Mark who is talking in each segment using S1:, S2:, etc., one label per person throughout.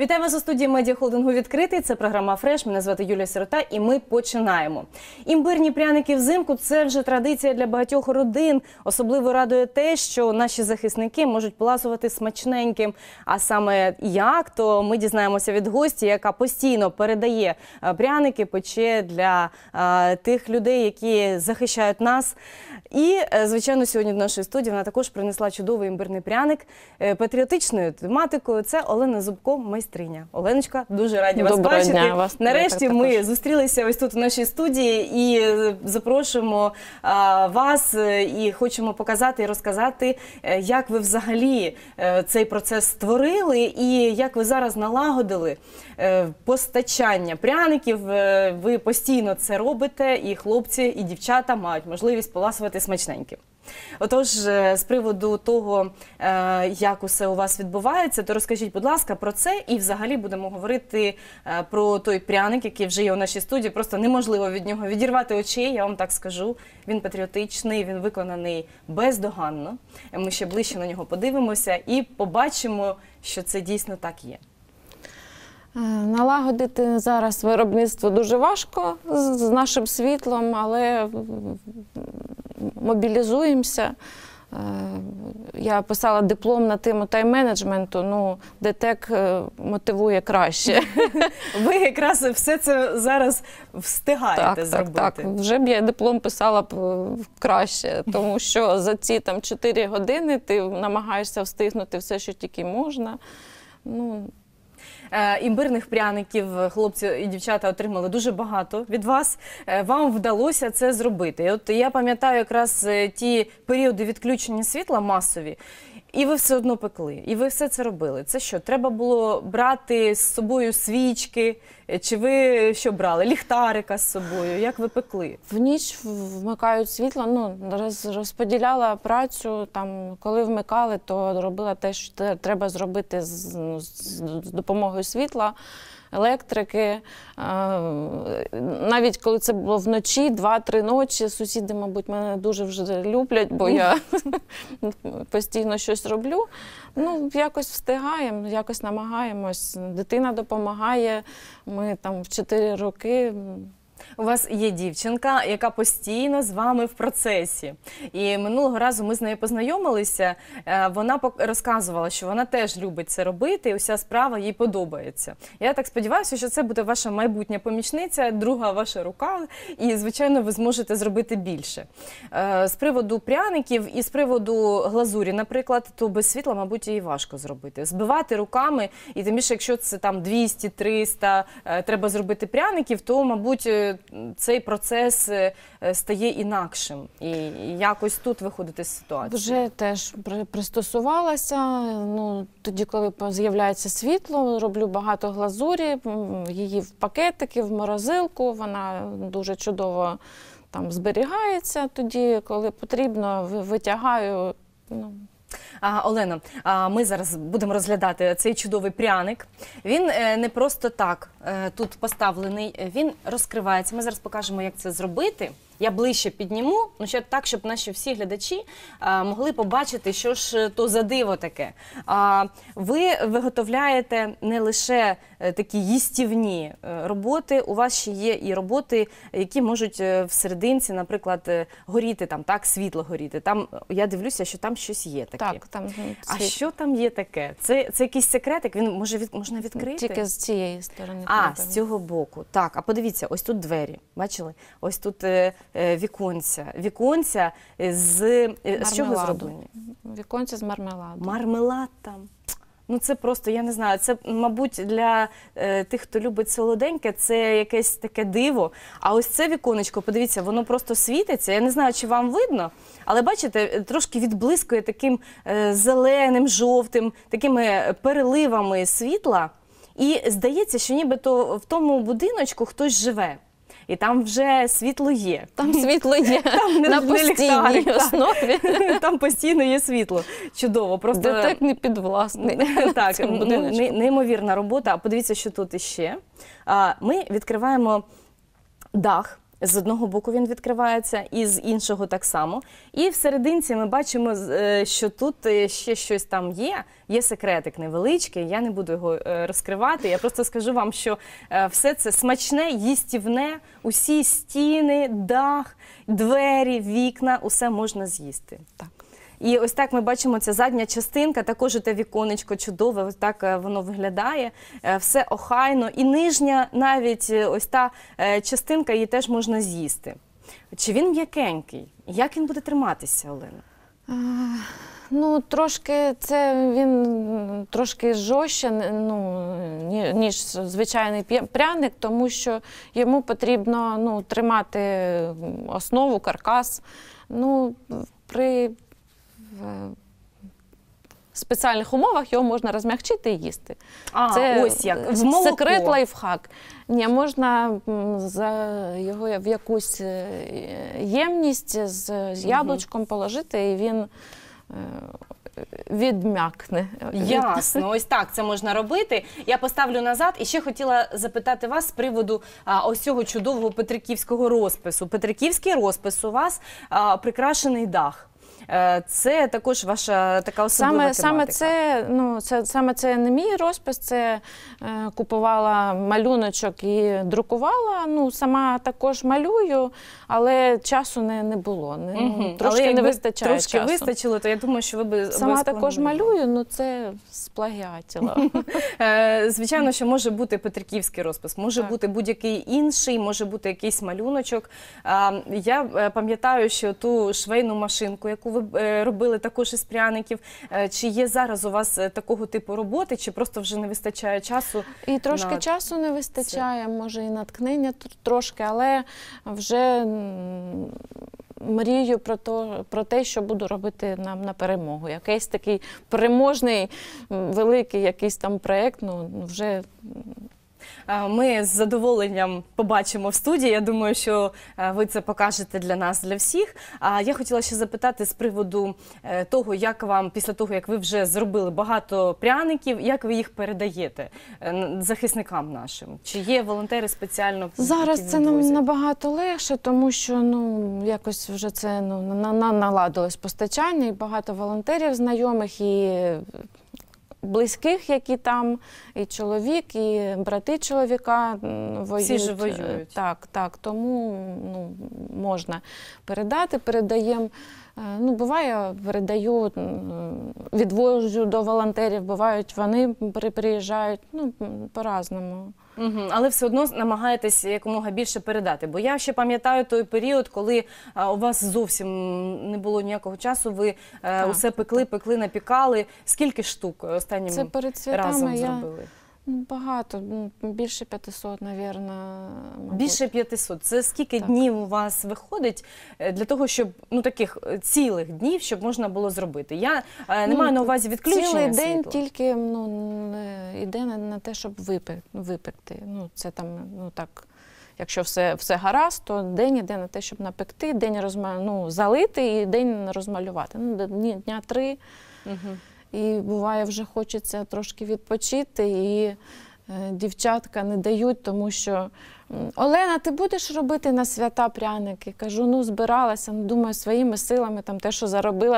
S1: Вітаю вас у студії медіахолдингу «Відкритий». Це програма «Фреш». Мене звати Юлія Сирота і ми починаємо. Імбирні пряники взимку – це вже традиція для багатьох родин. Особливо радує те, що наші захисники можуть поласувати смачненьким. А саме як, то ми дізнаємося від гості, яка постійно передає пряники, пече для тих людей, які захищають нас. І, звичайно, сьогодні в нашій студії вона також принесла чудовий імбирний пряник патріотичною тематикою. Це Олена Зубко, майстриня. Оленочка, дуже раді вас бачити.
S2: Доброго дня вас.
S1: Нарешті ми зустрілися ось тут в нашій студії і запрошуємо вас і хочемо показати і розказати, як ви взагалі цей процес створили і як ви зараз налагодили постачання пряників. Ви постійно це робите, і хлопці, і дівчата мають можливість поласувати смачненьким. Отож, з приводу того, як усе у вас відбувається, то розкажіть, будь ласка, про це і взагалі будемо говорити про той пряник, який вже є у нашій студії. Просто неможливо від нього відірвати очей, я вам так скажу. Він патріотичний, він виконаний бездоганно. Ми ще ближче на нього подивимося і побачимо, що це дійсно так є.
S2: Налагодити зараз виробництво дуже важко з нашим світлом, але мобілізуємося. Я писала диплом на тему тайм-менеджменту, ну, ДТЕК мотивує краще.
S1: Ви якраз все це зараз встигаєте зробити.
S2: Так. Вже б я диплом писала б краще, тому що за ці 4 години ти намагаєшся встигнути все, що тільки можна.
S1: Імбирних пряників хлопці і дівчата отримали дуже багато від вас. Вам вдалося це зробити. От я пам'ятаю якраз ті періоди відключення світла масові, і ви все одно пекли, і ви все це робили. Це що, треба було брати з собою свічки? Чи ви що брали? Ліхтарика з собою? Як ви пекли?
S2: В ніч вмикають світло, розподіляла працю, коли вмикали, то робила те, що треба зробити з допомогою світла, електрики. Навіть коли це було вночі, 2-3 ночі, сусіди, мабуть, мене дуже вже люблять, бо я постійно щось роблю. Якось встигаємо, якось намагаємось. Дитина допомагає, ми в 4 роки.
S1: У вас є дівчинка, яка постійно з вами в процесі. І минулого разу ми з нею познайомилися, вона розказувала, що вона теж любить це робити, і уся справа їй подобається. Я так сподіваюся, що це буде ваша майбутня помічниця, друга ваша рука, і, звичайно, ви зможете зробити більше. З приводу пряників і з приводу глазурі, наприклад, то без світла, мабуть, її важко зробити. Збивати руками, і тим більше, якщо це 200-300 треба зробити пряників, то, мабуть, цей процес стає інакшим. І якось тут виходити з ситуації.
S2: Вже теж пристосувалася. Тоді, коли з'являється світло, роблю багато глазурі, її в пакетики, в морозилку. Вона дуже чудово зберігається. Тоді, коли потрібно, витягаю.
S1: Олено, ми зараз будемо розглядати цей чудовий пряник. Він не просто так тут поставлений, він розкривається. Ми зараз покажемо, як це зробити. Я ближче підніму, ще так, щоб наші всі глядачі могли побачити, що ж то за диво таке. Ви виготовляєте не лише такі їстівні роботи, у вас ще є і роботи, які можуть всерединці, наприклад, горіти, світло горіти. Я дивлюся, що там щось є таке.
S2: Так, там
S1: А що там є таке? Це якийсь секретик? Він можна відкрити?
S2: Тільки з цієї сторони.
S1: З цього боку. Так, а подивіться, ось тут двері, бачили? Ось тут віконця. Віконця з чого зроблені?
S2: Віконця з мармеладу.
S1: Мармелад там. Це просто, я не знаю, це, мабуть, для тих, хто любить солоденьке, це якесь таке диво. А ось це віконечко, подивіться, воно просто світиться. Я не знаю, чи вам видно, але, бачите, трошки відблискує таким зеленим, жовтим, такими переливами світла. І здається, що нібито в тому будиночку хтось живе. І там вже світло є.
S2: Там світло є, на постійній основі.
S1: Там постійно є світло. Чудово.
S2: ДТЕК не підвласний.
S1: Так, неймовірна робота. А подивіться, що тут іще. Ми відкриваємо дах З одного боку він відкривається, і з іншого так само. І всерединці ми бачимо, що тут ще щось там є. Є секретик невеличкий, я не буду його розкривати. Я просто скажу вам, що все це смачне, їстівне, усі стіни, дах, двері, вікна, усе можна з'їсти.
S2: Так.
S1: І ось так ми бачимо, ця задня частинка, також те віконечко чудове, ось так воно виглядає, все охайно. І нижня, навіть ось та частинка, її теж можна з'їсти. Чи він м'якенький? Як він буде триматися, Олена?
S2: Ну, трошки він трошки жорстче, ніж звичайний пряник, тому що йому потрібно тримати основу, каркас. При спеціальних умовах його можна розм'якчити і їсти.
S1: Це ось як в молоко.
S2: Секрет, лайфхак. Ні, можна його в якусь ємність з яблучком положити, і він відм'якне.
S1: Ясно, ось так це можна робити. Я поставлю назад і ще хотіла запитати вас з приводу ось цього чудового петриківського розпису. Петриківський розпис у вас прикрашений дах. Це також ваша така особлива тематика.
S2: Саме це не мій розпис, це купувала малюночок і друкувала. Сама також малюю, але часу не було. Трошки не вистачає часу.
S1: Трошки вистачило, то я думаю, що ви б
S2: сама також малюю, це сплагіатила.
S1: Звичайно, що може бути петриківський розпис, може бути будь-який інший, може бути якийсь малюночок. Я пам'ятаю, що ту швейну машинку, яку ви робили також із пряників. Чи є зараз у вас такого типу роботи, чи просто вже не вистачає часу?
S2: І трошки часу не вистачає, може і натхнення трошки, але вже мрію про те, що буду робити на перемогу. Якийсь такий переможний, великий якийсь там проєкт, вже...
S1: Ми з задоволенням побачимо в студії. Я думаю, що ви це покажете для нас, для всіх. А я хотіла ще запитати з приводу того, як вам, після того, як ви вже зробили багато пряників, як ви їх передаєте захисникам нашим? Чи є волонтери спеціально?
S2: Зараз це нам набагато легше, тому що якось вже це наладилось постачання, і багато волонтерів знайомих, і близьких, які там, і чоловік, і брати чоловіка воюють.
S1: Всі ж воюють.
S2: Так, тому можна передати, передаємо. Буває, передаю, відвожу до волонтерів, бувають, вони приїжджають, по-разному.
S1: Але все одно намагаєтесь якомога більше передати. Бо я ще пам'ятаю той період, коли у вас зовсім не було ніякого часу, ви усе пекли, напікали. Скільки штук останнім разом зробили?
S2: Багато, більше 500, мабуть.
S1: Більше 500. Це скільки днів у вас виходить для того, щоб, таких цілих днів, щоб можна було зробити? Я не маю на увазі відключення світла.
S2: Цілий день тільки йде на те, щоб випекти. Це там, так, якщо все гаразд, то день йде на те, щоб напекти, день залити і день розмалювати. Дня 3. І буває, вже хочеться трошки відпочити, і дівчатка не дають, тому що Олена, ти будеш робити на свята пряники? Кажу, збиралася, думаю, своїми силами, те, що заробила,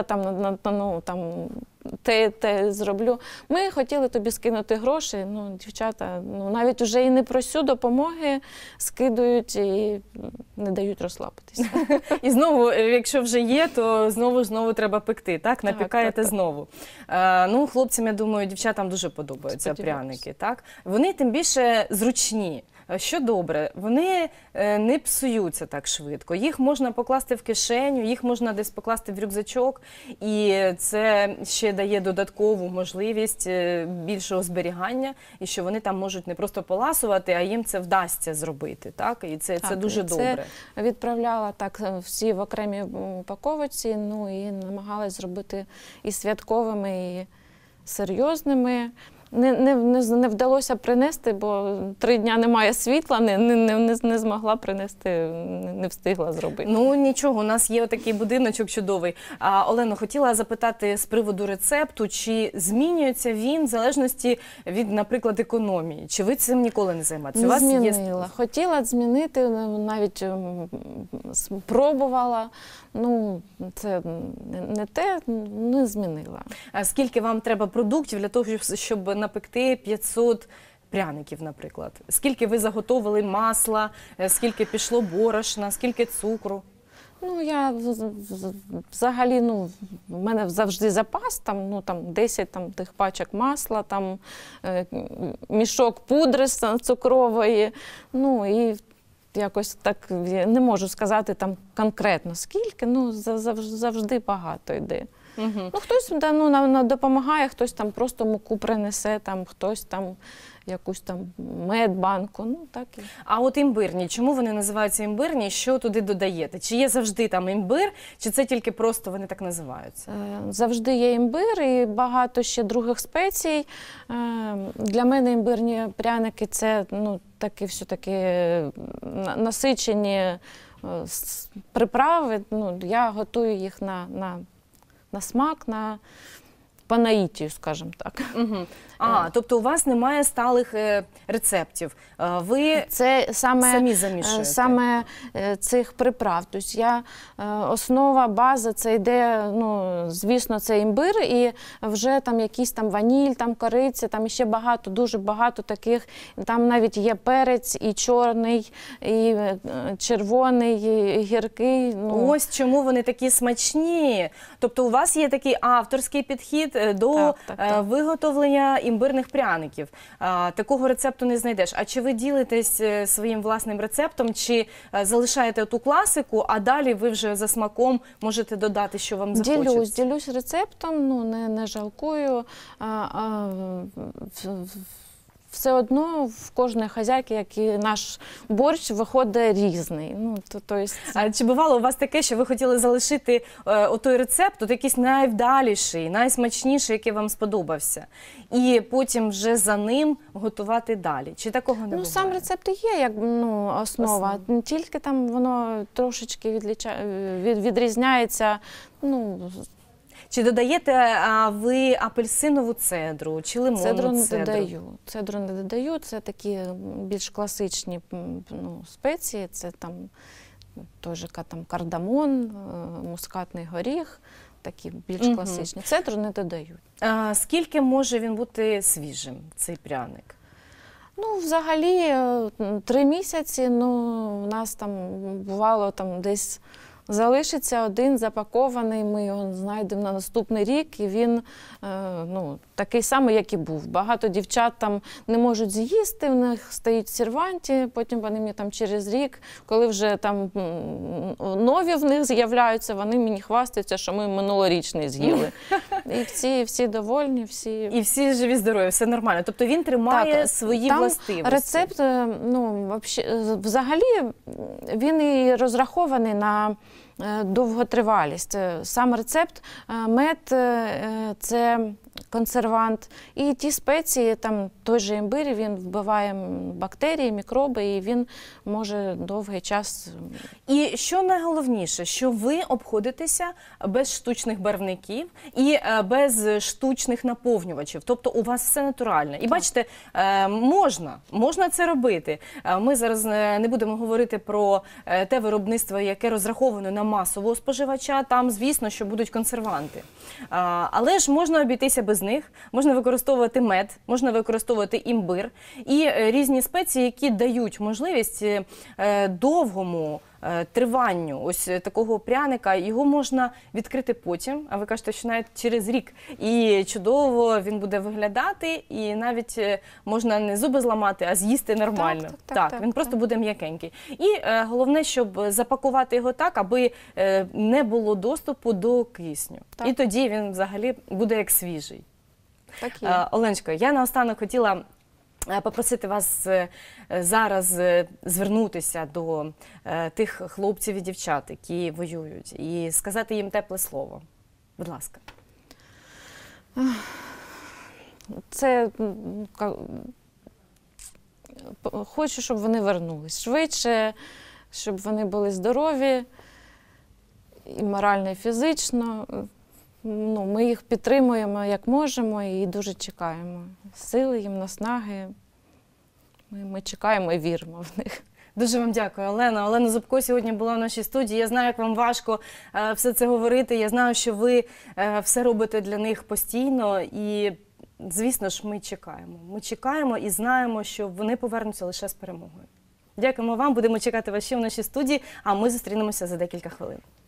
S2: те зроблю. Ми хотіли тобі скинути гроші, дівчата, навіть вже і не просю допомоги, скидують і не дають розслабитися.
S1: І знову, якщо вже є, то знову треба пекти, так? Напікаєте знову. Хлопцям, я думаю, дівчатам дуже подобаються пряники, так? Вони тим більше зручні. Що добре, вони не псуються так швидко. Їх можна покласти в кишеню, їх можна десь покласти в рюкзачок, і це ще дає додаткову можливість більшого зберігання, і що вони там можуть не просто поласувати, а їм це вдасться зробити. Так? І це дуже добре.
S2: Відправляла всі в окремій упаковці, і намагалась зробити і святковими, і серйозними. не вдалося принести, бо 3 дня немає світла, не змогла принести, не встигла зробити.
S1: Ну нічого, у нас є такий будиночок чудовий. Олено, хотіла запитати з приводу рецепту, чи змінюється він в залежності від, наприклад, економії? Чи ви цим ніколи не займаєтеся?
S2: Не змінила. Хотіла змінити, навіть пробувала. Ну, це не те, не змінила.
S1: А скільки вам треба продуктів для того, щоб напекти 500 пряників, наприклад? Скільки ви заготовили масла, скільки пішло борошна, скільки цукру?
S2: Ну, я взагалі, в мене завжди запас, там 10 тих пачок масла, мішок пудри цукрової, і якось так не можу сказати конкретно скільки, завжди багато йде.
S1: Угу.
S2: Хтось допомагає, хтось просто муку принесе, хтось якусь медбанку, так і.
S1: А от імбирні, чому вони називаються імбирні, що туди додаєте? Чи є завжди там імбир, чи це тільки просто вони так називаються?
S2: Завжди є імбир і багато ще других спецій. Для мене імбирні пряники – це такі все-таки насичені приправи. Я готую їх на смак, по наїтію, скажімо так.
S1: Угу. Тобто у вас немає сталих рецептів, ви самі замішуєте?
S2: Саме цих приправ. Тобто основа, база, це йде, звісно, це імбир, і вже якийсь ваніль, кориця, ще багато, дуже багато таких, там навіть є перець і чорний, і червоний, і гіркий.
S1: Ось чому вони такі смачні. Тобто у вас є такий авторський підхід до виготовлення імбирних пряників. Такого рецепту не знайдеш. А чи ви ділитесь своїм власним рецептом, чи залишаєте ту класику, а далі ви вже за смаком можете додати, що вам захочеться?
S2: Ділюсь рецептом, не жалкую. Все одно в кожної хазяйки, як і наш борщ, виходить різний.
S1: А чи бувало у вас таке, що ви хотіли залишити отой рецепт, якийсь найвдаліший, найсмачніший, який вам сподобався, і потім вже за ним готувати далі? Чи такого не буває?
S2: Сам рецепт і є як основа, тільки воно трошечки відрізняється.
S1: Чи додаєте ви апельсинову цедру, чи лимонну цедру?
S2: Цедру не додаю, це такі більш класичні спеції, це теж кардамон, мускатний горіх, такі більш класичні. Цедру не додають.
S1: Скільки може він бути свіжим, цей пряник?
S2: Взагалі 3 місяці, у нас бувало десь залишиться один запакований, ми його знайдемо на наступний рік, і він такий самий, як і був. Багато дівчат не можуть з'їсти, в них стоїть в серванті, потім вони мені через рік, коли вже нові в них з'являються, вони мені хвастаються, що ми минулорічний з'їли. І всі довольні, всі...
S1: І всі живі, здорові, все нормально. Тобто він тримає свої властивості.
S2: Рецепт, взагалі, він і розрахований на довготривалість. Сам рецепт, мед – це консервант. І ті спеції, той же імбир, він вбиває бактерії, мікроби, і він може довгий час...
S1: І що найголовніше, що ви обходитеся без штучних барвників і без штучних наповнювачів. Тобто у вас все натуральне. І бачите, можна це робити. Ми зараз не будемо говорити про те виробництво, яке розраховано на масового споживача. Там, звісно, що будуть консерванти. Але ж можна обійтися без них, можна використовувати мед, можна використовувати імбир і різні спеції, які дають можливість довгому триванню ось такого пряника. Його можна відкрити потім, а ви кажете, що навіть через рік. І чудово він буде виглядати, і навіть можна не зуби зламати, а з'їсти нормально. Так, він просто буде м'якенький. І головне, щоб запакувати його так, аби не було доступу до кисню. І тоді він взагалі буде як свіжий. Оленочко, я наостанок хотіла попросити вас зараз звернутися до тих хлопців і дівчат, які воюють, і сказати їм тепле слово. Будь ласка.
S2: Це хочу, щоб вони вернулись швидше, щоб вони були здорові і морально, і фізично. Ну, ми їх підтримуємо як можемо і дуже чекаємо. Сили їм, наснаги. Ми чекаємо і віримо в них.
S1: Дуже вам дякую, Олена. Олена Зубко сьогодні була в нашій студії. Я знаю, як вам важко все це говорити. Я знаю, що ви все робите для них постійно. І, звісно ж, ми чекаємо. Ми чекаємо і знаємо, що вони повернуться лише з перемогою. Дякуємо вам. Будемо чекати вас ще в нашій студії, а ми зустрінемося за декілька хвилин.